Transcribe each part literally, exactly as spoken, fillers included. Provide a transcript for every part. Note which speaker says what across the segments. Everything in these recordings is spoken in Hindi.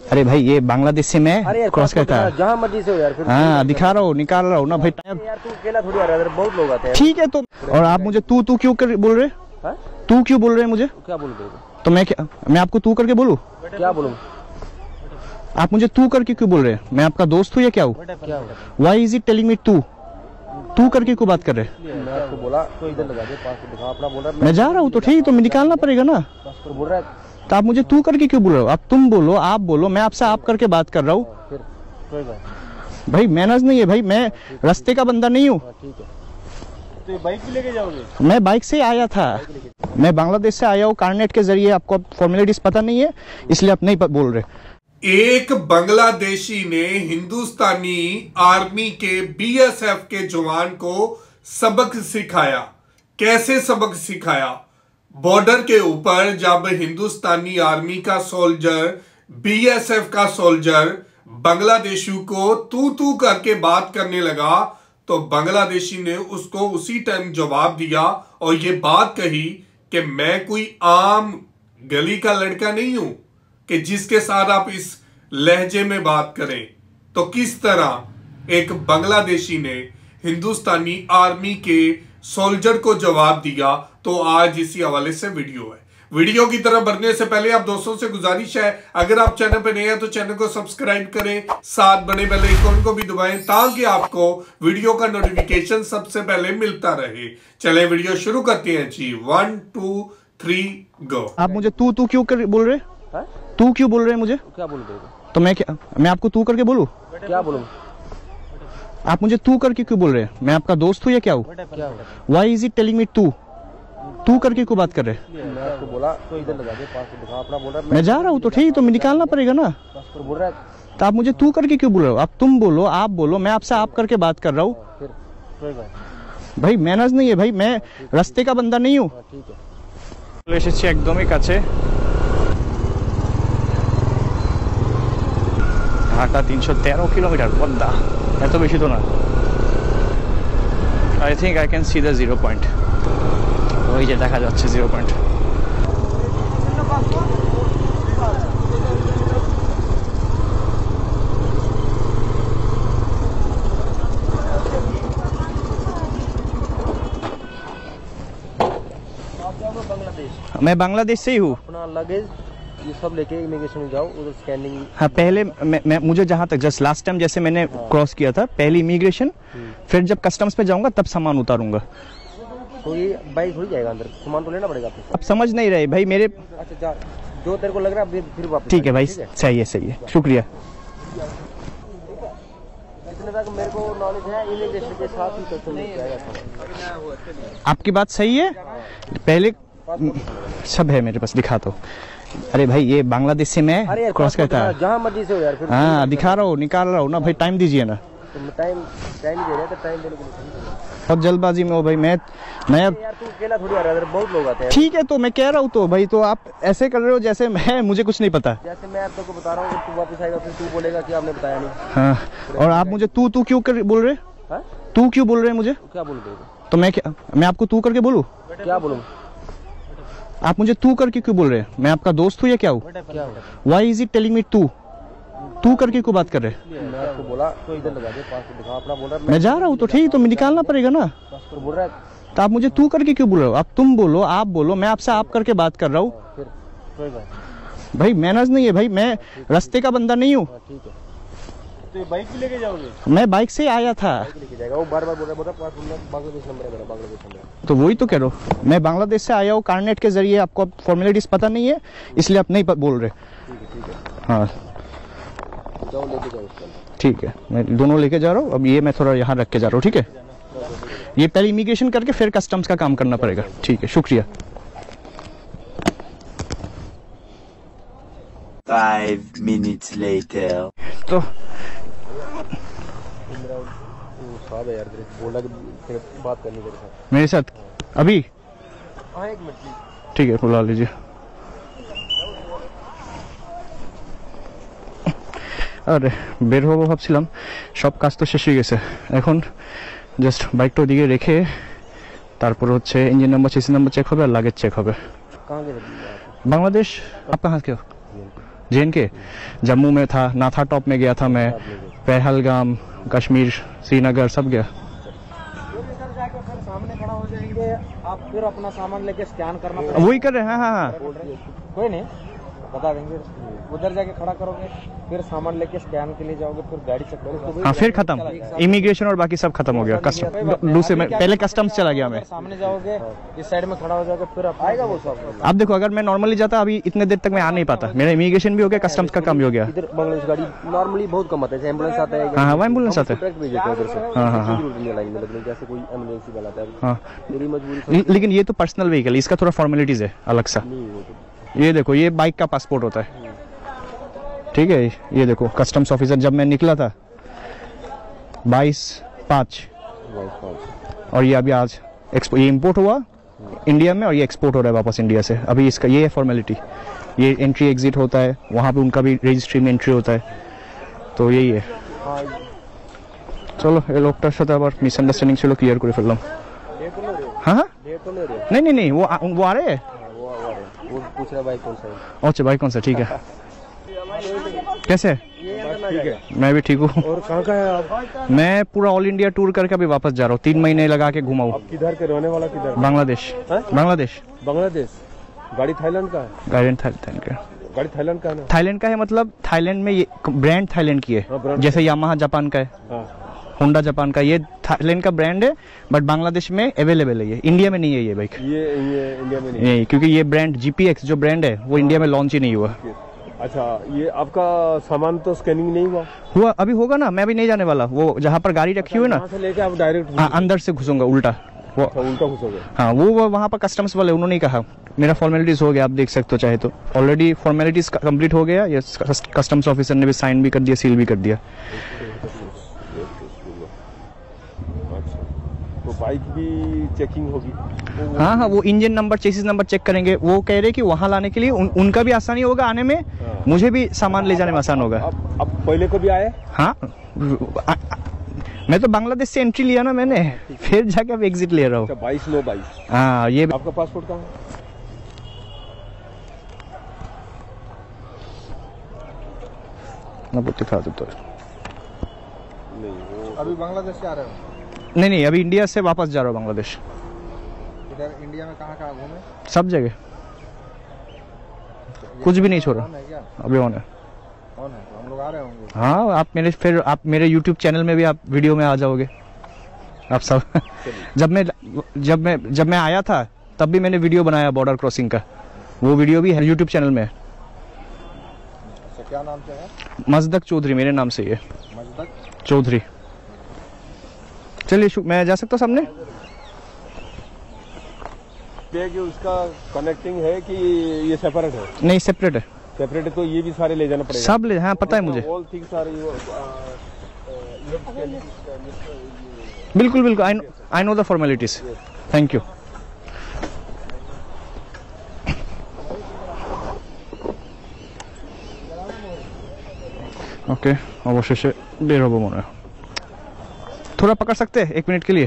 Speaker 1: अरे भाई ये बांग्लादेश से मैं क्रॉस करता है,
Speaker 2: जहाँ मर्जी से हो यार।
Speaker 1: हाँ दिखा रहा हूँ, निकाल रहा हूँ ना भाई।
Speaker 2: यार तू अकेला थोड़ी आ रहा है, बहुत लोग आते हैं।
Speaker 1: ठीक है तो, और आप मुझे तू तू क्यों कर बोल रहे? तू क्यों बोल रहे हैं मुझे?
Speaker 2: क्या बोल रहे?
Speaker 1: तो मैं क्या, मैं आपको तू करके बोलूं?
Speaker 2: क्या बोलूं?
Speaker 1: आप मुझे तू करके क्यों बोल रहे हैं? मैं आपका दोस्त हूँ या क्या हूँ? Why is it telling me तू? तू करके क्यों बात कर रहे?
Speaker 2: मैं आपको बोला तो इधर लगा दे, पास दिखा अपना। बोल रहा
Speaker 1: मैं जा रहा हूँ तो ठीक, तो मैं निकालना पड़ेगा ना।
Speaker 2: तो बोल रहा है
Speaker 1: तो आप मुझे तू करके क्यों बोल रहे हो? आप तुम बोलो, आप बोलो, मैं आपसे आप करके बात कर रहा हूँ।
Speaker 2: फिर कोई बात
Speaker 1: भाई मैनर्स नहीं है भाई, मैं रास्ते का बंदा नहीं हूँ।
Speaker 2: ठीक है, तो बाइक भी लेके जाओगे?
Speaker 1: मैं बाइक से आया था, मैं बांग्लादेश से आया हूँ कारनेट के जरिए। आपको फॉर्मेलिटीज पता नहीं है इसलिए आप नहीं बोल रहे।
Speaker 3: एक बांग्लादेशी ने हिंदुस्तानी आर्मी के बीएसएफ के जवान को सबक सिखाया। कैसे सबक सिखाया? बॉर्डर के ऊपर जब हिंदुस्तानी आर्मी का सोल्जर, बीएसएफ का सोल्जर बांग्लादेशी को तू तू करके बात करने लगा तो बांग्लादेशी ने उसको उसी टाइम जवाब दिया और ये बात कही कि मैं कोई आम गली का लड़का नहीं हूं कि जिसके साथ आप इस लहजे में बात करें। तो किस तरह एक बांग्लादेशी ने हिंदुस्तानी आर्मी के सोल्जर को जवाब दिया, तो आज इसी हवाले से वीडियो है। वीडियो की तरफ बढ़ने से पहले आप दोस्तों से गुजारिश है, अगर आप चैनल पर नए हैं तो चैनल को सब्सक्राइब करें, साथ बने बेल आइकन को भी दबाएं ताकि आपको वीडियो का नोटिफिकेशन सबसे पहले मिलता रहे। चलें वीडियो शुरू करते हैं जी। One two three go.
Speaker 1: आप मुझे तू तू क्यों कर बोल रहे?
Speaker 2: है?
Speaker 1: तू क्यों बोल रहे हैं मुझे?
Speaker 2: क्या बोल रहे?
Speaker 1: तो मैं क्या, मैं आपको तू करके बोलूं?
Speaker 2: क्या बोलूं?
Speaker 1: आप मुझे तू करके क्यों बोल रहे हैं? मैं आपका दोस्त हूँ या क्या हूँ? Why is it telling me तू? तू करके क्यों बात कर रहे?
Speaker 2: मैं आपको बोला तो इधर लगा दे, पास दिखा अपना। बोल रहा
Speaker 1: मैं जा रहा हूँ तो ठीक, तो मैं निकालना पड़ेगा ना।
Speaker 2: तो बोल रहा है
Speaker 1: तो आप मुझे तू करके क्यों बोल रहे हो? आप तुम बोलो, आप बोलो, मैं आपसे आप करके बात कर रहा हूँ।
Speaker 2: फिर कोई बात
Speaker 1: भाई मैनर्स नहीं है भाई, मैं रास्ते का बंदा नहीं हूँ।
Speaker 2: ठीक है,
Speaker 1: চলে এসেছি একদমই কাছে, ঢাকা তিনশো তেরো কিলোমিটার পদ্মা, এত বেশি তো না। I think I can see the zero point, ওই যে দেখা যাচ্ছে জিরো পয়েন্ট। मैं बांग्लादेश से ही हूँ।
Speaker 2: अपना लगेज ये सब लेके इमिग्रेशन में जाओ, उधर स्कैनिंग।
Speaker 1: हाँ पहले मैं, मैं मुझे जहाँ तक जस्ट लास्ट टाइम जैसे मैंने क्रॉस किया था, पहले इमिग्रेशन, फिर जब कस्टम्स पे जाऊंगा तब सामान उतारूंगा।
Speaker 2: तो ये बाइक हो जाएगा अंदर, सामान तो लेना पड़ेगा आपको।
Speaker 1: अब समझ नहीं रहे भाई मेरे।
Speaker 2: अच्छा जा, जो तेरे को लग रहा है फिर वापस।
Speaker 1: ठीक है भाई, सही है सही है, शुक्रिया।
Speaker 2: जितने तक मेरे को नॉलेज है इमिग्रेशन के साथ ही कस्टम लेके आएगा।
Speaker 1: आपकी बात सही है, पहले सब है मेरे पास, दिखाता हूँ। अरे भाई ये बांग्लादेश से मैं क्रॉस करता है,
Speaker 2: जहाँ मर्जी से हो यार।
Speaker 1: हाँ दिखा रहा हूँ, निकाल रहा हूँ ना भाई, टाइम दीजिए ना।
Speaker 2: टाइम टाइम दे रहे हैं तो टाइम देने के लिए
Speaker 1: सब जल्दबाजी में हो भाई। मैं मैं
Speaker 2: यार तू अकेला थोड़ी आ रहा है, बहुत लोग आते हैं।
Speaker 1: ठीक है तो मैं कह रहा हूँ तो भाई, तो आप ऐसे कर रहे हो जैसे मैं, मुझे कुछ नहीं पता।
Speaker 2: जैसे मैं आप को बता रहा हूँ, तू वापस आएगा फिर तू बोलेगा कि आपने बताया नहीं।
Speaker 1: हाँ, और आप मुझे तू तू क्यों कर बोल रहे? तू क्यों बोल रहे हैं मुझे?
Speaker 2: क्या बोल रहे?
Speaker 1: तो मैं क्या, मैं आपको तू करके बोलूं?
Speaker 2: क्या बोलूं?
Speaker 1: आप मुझे तू करके क्यों बोल रहे हैं? मैं आपका दोस्त हूँ या क्या हूँ? Why is it telling me तू? तू करके क्यों बात कर रहे?
Speaker 2: मैं आपको बोला तो इधर लगा दे, पास दिखा अपना। बोल रहा है
Speaker 1: मैं जा रहा हूँ तो ठीक, तो मैं निकालना पड़ेगा ना।
Speaker 2: तो बोल रहा है
Speaker 1: तो आप मुझे तू करके क्यों बोल रहे हो? आप तुम बोलो, आप बोलो, मैं आपसे आप करके बात कर रहा हूँ।
Speaker 2: फिर कोई बात
Speaker 1: भाई मैनर्स नहीं है भाई, मैं रास्ते का बंदा नहीं हूँ।
Speaker 2: ठीक है, तो बाइक भी लेके जाओगे?
Speaker 1: मैं बाइक से आया था।
Speaker 2: लेके जाएगा वो, बार बार बोल रहा है बांग्लादेश नंबर है मेरा, बांग्लादेश नंबर।
Speaker 1: तो वही तो कह रहा हूँ, मैं बांग्लादेश से आया हूँ कारनेट के जरिए। आपको फॉर्मेलिटीज पता नहीं है इसलिए आप नहीं बोल रहे।
Speaker 2: ठीक है, ठीक है,
Speaker 1: हाँ
Speaker 2: जाओ लेके जाओ उसको।
Speaker 1: ठीक है, मैं दोनों लेके जा रहा हूँ। अब ये मैं थोड़ा यहाँ रख के जा रहा हूँ, ठीक है? ये पहले इमिग्रेशन करके फिर कस्टम्स का काम करना पड़ेगा। ठीक है, शुक्रिया।
Speaker 4: Five minutes later.
Speaker 1: तो
Speaker 2: साहब यार बोला कि बात करनी तेरे साथ।
Speaker 1: मेरे साथ अभी?
Speaker 2: हाँ एक मिनट प्लीज।
Speaker 1: ठीक है, बुला लीजिए। আরে বের হবো ভাবছিলাম, সব কাজ তো শেষ হয়ে গেছে। এখন জাস্ট বাইকটা ওদিকে রেখে তারপর হচ্ছে engine number, CC number check হবে আর লাগেজ চেক হবে।
Speaker 2: कहाँ के?
Speaker 1: बांग्लादेश। आप कहाँ के हो? जे एन के जम्मू में था, नाथा टॉप में गया था मैं, पहलगाम, कश्मीर, श्रीनगर सब गया।
Speaker 2: सर जाके फिर सामने खड़ा हो जाएंगे आप, फिर अपना सामान लेके स्कैन करना पड़ेगा।
Speaker 1: वही कर रहे हैं। हाँ हाँ
Speaker 2: कोई नहीं, बता देंगे। उधर जाके खड़ा करोगे, फिर सामान लेके स्कैन के लिए जाओगे, फिर गाड़ी चेक करोगे।
Speaker 1: हाँ फिर खत्म, इमिग्रेशन और बाकी सब खत्म हो गया। कस्टम दूसरे में पहले कस्टम्स चला गया मैं।
Speaker 2: सामने जाओगे, इस साइड में खड़ा हो जाओगे, फिर आएगा वो सब।
Speaker 1: अब देखो, अगर मैं नॉर्मली जाता अभी इतने देर तक मैं आ नहीं पाता। मेरा इमिग्रेशन भी हो गया, कस्टम्स का काम भी हो गया।
Speaker 2: इधर बांग्लादेश गाड़ी नॉर्मली बहुत कम आता है, एम्बुलेंस आता है।
Speaker 1: हाँ हाँ एम्बुलेंस आता है।
Speaker 2: हाँ हाँ हाँ, लाइन में लगने जैसे कोई एमरजेंसी वाला आता है।
Speaker 1: हाँ
Speaker 2: मेरी मजबूरी।
Speaker 1: लेकिन ये तो पर्सनल व्हीकल, इसका थोड़ा फॉर्मेलिटीज है अलग सा। ये देखो, ये बाइक का पासपोर्ट होता है, ठीक है। ये देखो, कस्टम्स ऑफिसर जब मैं निकला था बाईस पाँच, और ये अभी आज एक्सपो ये इंपोर्ट हुआ इंडिया में, और ये एक्सपोर्ट हो रहा है वापस इंडिया से। अभी इसका ये है फॉर्मेलिटी, ये एंट्री एग्जिट होता है, वहाँ पे उनका भी रजिस्ट्री में एंट्री होता है, तो यही है। चलो ये लोकटार साथे आबार मिसआंडारस्टैंडिंग छिलो, क्लियर करे फेललाम। हाँ हाँ नहीं नहीं नहीं, वो आ, वो आ रहे हैं।
Speaker 2: वो पूछ रहा भाई कौन सा है।
Speaker 1: अच्छा भाई कौन सा, ठीक है। कैसे?
Speaker 2: ठीक है,
Speaker 1: मैं भी ठीक हूँ।
Speaker 2: और कहाँ का है आप?
Speaker 1: मैं पूरा ऑल इंडिया टूर करके अभी वापस जा रहा हूँ, तीन महीने लगा के घुमा हूँ।
Speaker 2: किधर के रहने वाला? किधर?
Speaker 1: बांग्लादेश। बांग्लादेश।
Speaker 2: बांग्लादेश। गाड़ी थाईलैंड का है?
Speaker 1: गाड़ी थाईलैंड का।
Speaker 2: गाड़ी थाईलैंड का है ना?
Speaker 1: थाईलैंड का है, मतलब थाईलैंड में ये ब्रांड थाईलैंड की है, जैसे यामाहा जापान का है, होंडा जापान का, ये थाईलैंड का ब्रांड है, बट बांग्लादेश में अवेलेबल है। ये इंडिया में नहीं है ये बाइक।
Speaker 2: ये ये इंडिया में नहीं,
Speaker 1: नहीं, क्योंकि ये ब्रांड जीपीएक्स जो ब्रांड है वो इंडिया में लॉन्च ही नहीं हुआ।
Speaker 2: अच्छा, ये आपका सामान तो स्कैनिंग नहीं हुआ?
Speaker 1: हुआ अभी होगा ना, मैं अभी नहीं जाने वाला। वो जहाँ पर गाड़ी रखी हुई है ना,
Speaker 2: से लेके आप डायरेक्ट
Speaker 1: हाँ अंदर से घुसूंगा उल्टा। वो
Speaker 2: उल्टा घुसोगे?
Speaker 1: हाँ, वो, वो वहाँ पर कस्टम्स वाले उन्होंने कहा मेरा फॉर्मेलिटीज हो गया, आप देख सकते हो चाहे तो। ऑलरेडी फॉर्मेलिटीज कंप्लीट हो गया, ये कस्टम्स ऑफिसर ने भी साइन भी कर दिया, सील भी कर दिया।
Speaker 2: तो बाइक भी चेकिंग होगी?
Speaker 1: हाँ हाँ, वो engine number, chassis number check करेंगे। वो कह रहे कि वहाँ लाने के लिए उन, उनका भी आसानी होगा आने में, मुझे भी सामान ले जाने में आसान होगा।
Speaker 2: अब अब पहले को भी आए?
Speaker 1: हाँ, आ, आ, मैं तो बांग्लादेश से एंट्री लिया ना मैंने, फिर जाके अब एग्जिट ले रहा हूँ।
Speaker 2: बाईस नौ बाईस।
Speaker 1: हाँ, ये
Speaker 2: आपका पासपोर्ट कहाँ है?
Speaker 1: ना दिखा दो तो।
Speaker 2: नहीं, वो अभी बांग्लादेश से आ रहे हो?
Speaker 1: नहीं नहीं, अभी इंडिया से वापस जा रहा हूँ बांग्लादेश।
Speaker 2: इधर इंडिया में कहाँ कहाँ घूमे?
Speaker 1: सब जगह, कुछ भी नहीं छोड़ा। अभी ऑन है।
Speaker 2: कौन है? हम लोग आ रहे होंगे।
Speaker 1: हाँ, आप मेरे फिर आप मेरे यूट्यूब चैनल में भी आप वीडियो में आ जाओगे आप सब। जब मैं जब मैं जब मैं आया था तब भी मैंने वीडियो बनाया बॉर्डर क्रॉसिंग का, वो वीडियो भी है यूट्यूब चैनल में।
Speaker 2: क्या नाम से है?
Speaker 1: मजदक चौधरी मेरे नाम से ही है।
Speaker 2: मजदक
Speaker 1: चौधरी। चलिए, मैं जा सकता हूँ सामने?
Speaker 2: कि उसका कनेक्टिंग है कि ये सेपरेट है?
Speaker 1: नहीं, सेपरेट है।
Speaker 2: सेपरेट है तो ये भी सारे ले जाना पड़ेगा?
Speaker 1: सब ले, हाँ पता है मुझे।
Speaker 2: ऑल थिंग्स आर यू
Speaker 1: बिल्कुल बिल्कुल, I I know the formalities. Thank you. Okay, অবশেষে বের হবো মনে হয়। थोड़ा पकड़ सकते हैं एक मिनट के लिए?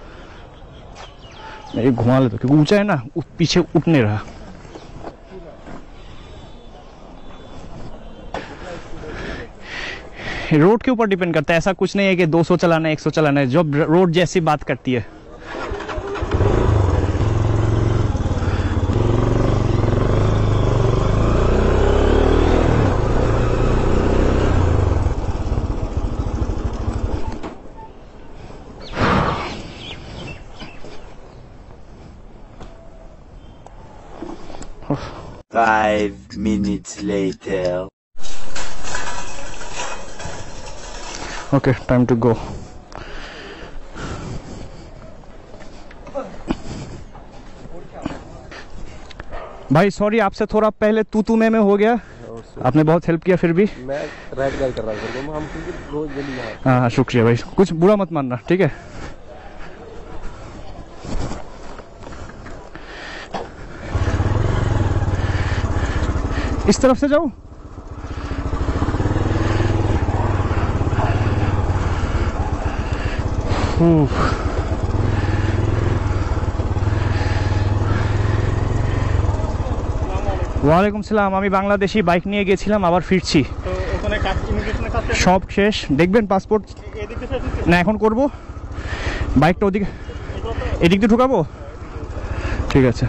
Speaker 1: ये घुमा ले तो, क्योंकि ऊंचा है ना, पीछे उठ नहीं रहा। रोड के ऊपर डिपेंड करता है, ऐसा कुछ नहीं है कि दो सौ चलाना है, एक सौ चलाना है, जो रोड जैसी बात करती है।
Speaker 4: Five minutes later.
Speaker 1: Okay, time to go. भाई सॉरी, आपसे थोड़ा पहले तू तू मैं में हो गया, आपने बहुत हेल्प किया। फिर भी
Speaker 2: मैं राइट गाइड कर रहा हूँ, हम रोज जल्दी यहाँ।
Speaker 1: हाँ हाँ, शुक्रिया भाई, कुछ बुरा मत मानना, ठीक है? इस तरफ से जाओ। ওয়ালাইকুম সালাম। আমি বাংলাদেশি বাইক নিয়ে গেছিলাম, আবার ফিরছি।
Speaker 5: তো ওখানে কাজ ইমিগ্রেশনের কাজ শেষ?
Speaker 1: সব শেষ। দেখবেন পাসপোর্ট
Speaker 5: এদিক দিয়ে শেষ হচ্ছে?
Speaker 1: না, এখন করব। বাইকটা ওদিকে এদিক দিয়ে ঢুকাবো। ঠিক আছে।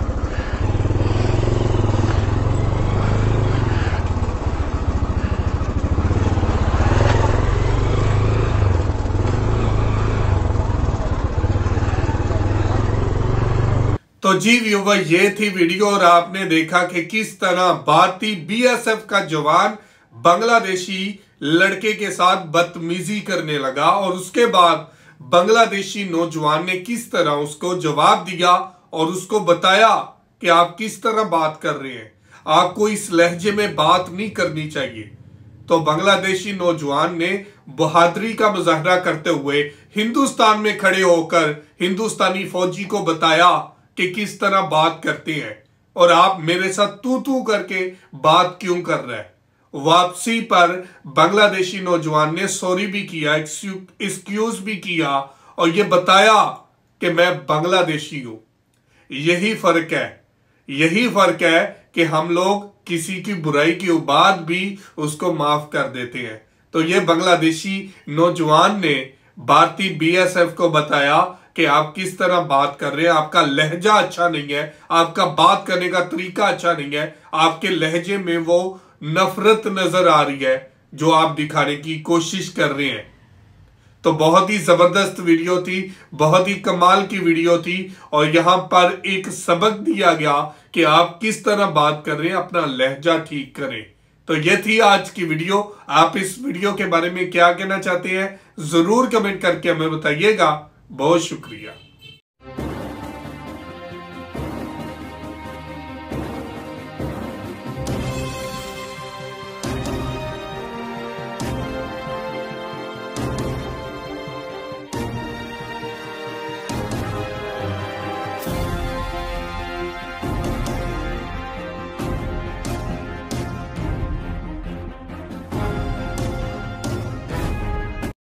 Speaker 3: तो जी व्यूवर, ये थी वीडियो और आपने देखा कि किस तरह भारतीय बीएसएफ का जवान बांग्लादेशी लड़के के साथ बदतमीजी करने लगा और उसके बाद बांग्लादेशी नौजवान ने किस तरह उसको जवाब दिया और उसको बताया कि आप किस तरह बात कर रहे हैं, आपको इस लहजे में बात नहीं करनी चाहिए। तो बांग्लादेशी नौजवान ने बहादुरी का मुजाहरा करते हुए हिंदुस्तान में खड़े होकर हिंदुस्तानी फौजी को बताया कि किस तरह बात करते हैं और आप मेरे साथ तू तू करके बात क्यों कर रहे हैं। वापसी पर बांग्लादेशी नौजवान ने सॉरी भी किया, एक्सक्यूज भी किया और ये बताया कि मैं बांग्लादेशी हूं। यही फर्क है, यही फर्क है कि हम लोग किसी की बुराई के बाद भी उसको माफ कर देते हैं। तो ये बांग्लादेशी नौजवान ने भारतीय बीएसएफ को बताया कि आप किस तरह बात कर रहे हैं, आपका लहजा अच्छा नहीं है, आपका बात करने का तरीका अच्छा नहीं है, आपके लहजे में वो नफरत नजर आ रही है जो आप दिखाने की कोशिश कर रहे हैं। तो बहुत ही जबरदस्त वीडियो थी, बहुत ही कमाल की वीडियो थी और यहां पर एक सबक दिया गया कि आप किस तरह बात कर रहे हैं, अपना लहजा ठीक करें। तो ये थी आज की वीडियो। आप इस वीडियो के बारे में क्या कहना चाहते हैं जरूर कमेंट करके हमें बताइएगा। बहुत शुक्रिया।